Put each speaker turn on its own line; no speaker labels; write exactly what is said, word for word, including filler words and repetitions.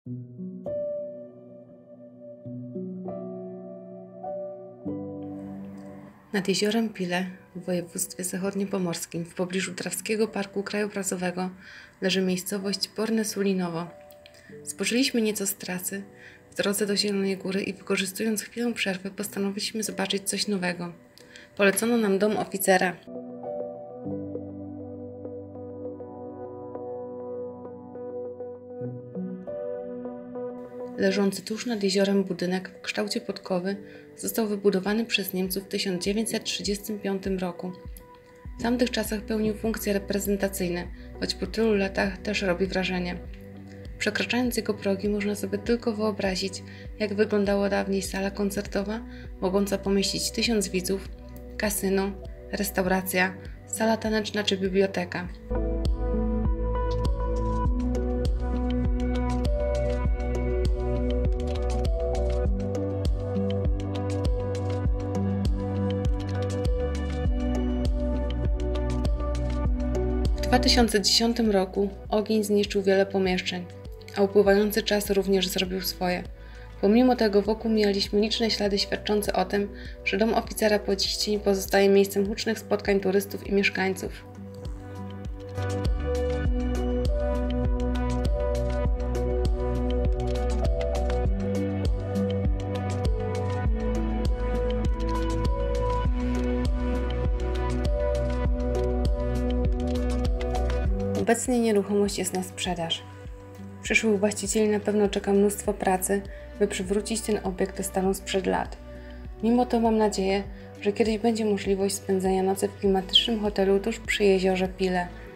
Nad jeziorem Pile w województwie zachodniopomorskim w pobliżu Drawskiego Parku Krajobrazowego leży miejscowość Borne Sulinowo. Zboczyliśmy nieco z trasy w drodze do Zielonej Góry i wykorzystując chwilę przerwy postanowiliśmy zobaczyć coś nowego. Polecono nam dom oficera. Leżący tuż nad jeziorem budynek w kształcie podkowy został wybudowany przez Niemców w tysiąc dziewięćset trzydziestym piątym roku. W tamtych czasach pełnił funkcje reprezentacyjne, choć po tylu latach też robi wrażenie. Przekraczając jego progi można sobie tylko wyobrazić, jak wyglądała dawniej sala koncertowa, mogąca pomieścić tysiąc widzów, kasyno, restauracja, sala taneczna czy biblioteka. W dwa tysiące dziesiątym roku ogień zniszczył wiele pomieszczeń, a upływający czas również zrobił swoje. Pomimo tego wokół mijaliśmy liczne ślady świadczące o tym, że dom oficera po dziś dzień pozostaje miejscem hucznych spotkań turystów i mieszkańców. Obecnie nieruchomość jest na sprzedaż. Przyszłych właścicieli na pewno czeka mnóstwo pracy, by przywrócić ten obiekt do stanu sprzed lat. Mimo to mam nadzieję, że kiedyś będzie możliwość spędzenia nocy w klimatycznym hotelu tuż przy jeziorze Pile,